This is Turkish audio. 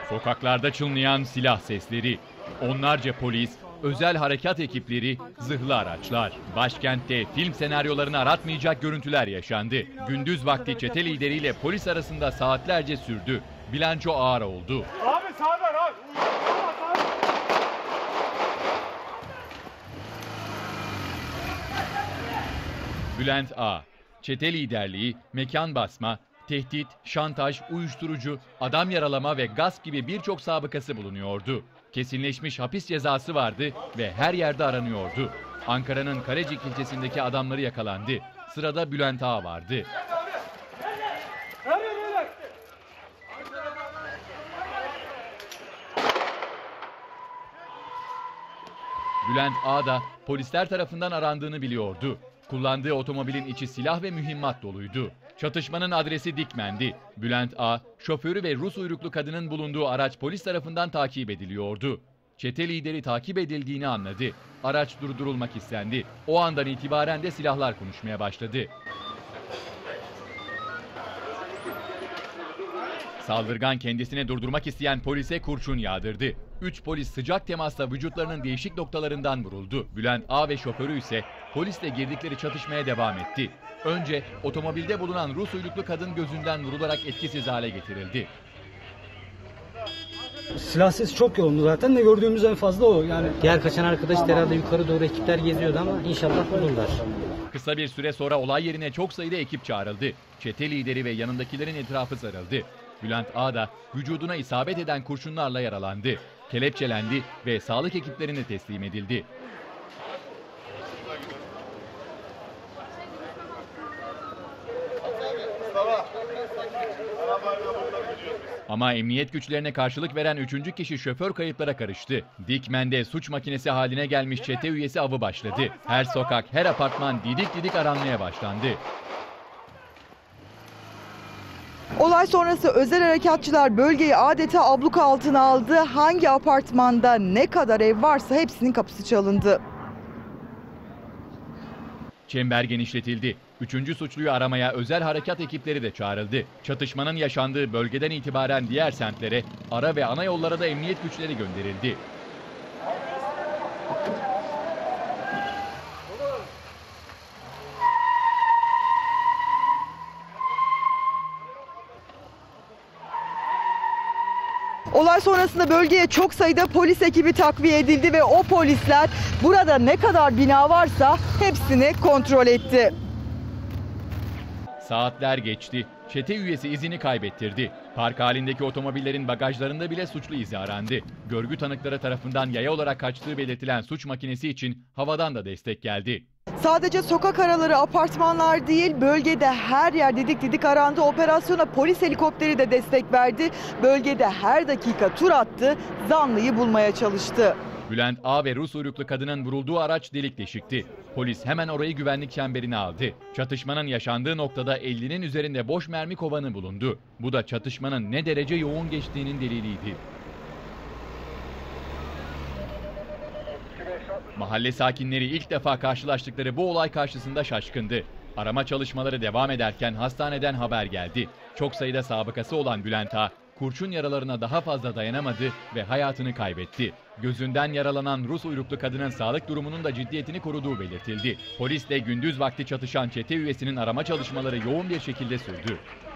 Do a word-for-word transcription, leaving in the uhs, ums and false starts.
Sokaklarda çınlayan silah sesleri, onlarca polis, özel harekat ekipleri, zırhlı araçlar. Başkentte film senaryolarını aratmayacak görüntüler yaşandı. Gündüz vakti çete lideriyle polis arasında saatlerce sürdü. Bilanço ağır oldu. Abi sağdan abi. Bülent A. Çete liderliği, mekan basma, tehdit, şantaj, uyuşturucu, adam yaralama ve gasp gibi birçok sabıkası bulunuyordu. Kesinleşmiş hapis cezası vardı ve her yerde aranıyordu. Ankara'nın Kalecik ilçesindeki adamları yakalandı. Sırada Bülent A. vardı. Bülent A. da polisler tarafından arandığını biliyordu. Kullandığı otomobilin içi silah ve mühimmat doluydu. Çatışmanın adresi Dikmen'di. Bülent A., şoförü ve Rus uyruklu kadının bulunduğu araç polis tarafından takip ediliyordu. Çete lideri takip edildiğini anladı. Araç durdurulmak istendi. O andan itibaren de silahlar konuşmaya başladı. Saldırgan kendisini durdurmak isteyen polise kurşun yağdırdı. Üç polis sıcak temasla vücutlarının değişik noktalarından vuruldu. Bülent A. ve şoförü ise polisle girdikleri çatışmaya devam etti. Önce otomobilde bulunan Rus uyruklu kadın gözünden vurularak etkisiz hale getirildi. Silah sesi çok yoğundu zaten de gördüğümüz en fazla o yani. Diğer kaçan arkadaş herhalde yukarı doğru ekipler geziyordu ama inşallah bulurlar. Kısa bir süre sonra olay yerine çok sayıda ekip çağrıldı. Çete lideri ve yanındakilerin etrafı sarıldı. Bülent A. da vücuduna isabet eden kurşunlarla yaralandı. Kelepçelendi ve sağlık ekiplerine teslim edildi. Ama emniyet güçlerine karşılık veren üçüncü kişi şoför kayıplara karıştı. Dikmen'de suç makinesi haline gelmiş çete üyesi avı başladı. Her sokak, her apartman didik didik aranmaya başlandı. Olay sonrası özel harekatçılar bölgeyi adeta abluka altına aldı. Hangi apartmanda ne kadar ev varsa hepsinin kapısı çalındı. Çember genişletildi. Üçüncü suçluyu aramaya özel harekat ekipleri de çağrıldı. Çatışmanın yaşandığı bölgeden itibaren diğer semtlere, ara ve ana yollara da emniyet güçleri gönderildi. Olay sonrasında bölgeye çok sayıda polis ekibi takviye edildi ve o polisler burada ne kadar bina varsa hepsini kontrol etti. Saatler geçti. Çete üyesi izini kaybettirdi. Park halindeki otomobillerin bagajlarında bile suçlu izi arandı. Görgü tanıkları tarafından yaya olarak kaçtığı belirtilen suç makinesi için havadan da destek geldi. Sadece sokak araları, apartmanlar değil, bölgede her yer didik didik arandı. Operasyona polis helikopteri de destek verdi. Bölgede her dakika tur attı, zanlıyı bulmaya çalıştı. Bülent A. ve Rus uyruklu kadının vurulduğu araç delik deşikti. Polis hemen orayı güvenlik çemberine aldı. Çatışmanın yaşandığı noktada ellinin üzerinde boş mermi kovanı bulundu. Bu da çatışmanın ne derece yoğun geçtiğinin deliliydi. Mahalle sakinleri ilk defa karşılaştıkları bu olay karşısında şaşkındı. Arama çalışmaları devam ederken hastaneden haber geldi. Çok sayıda sabıkası olan Bülent A. kurşun yaralarına daha fazla dayanamadı ve hayatını kaybetti. Gözünden yaralanan Rus uyruklu kadının sağlık durumunun da ciddiyetini koruduğu belirtildi. Polisle gündüz vakti çatışan çete üyesinin arama çalışmaları yoğun bir şekilde sürdü.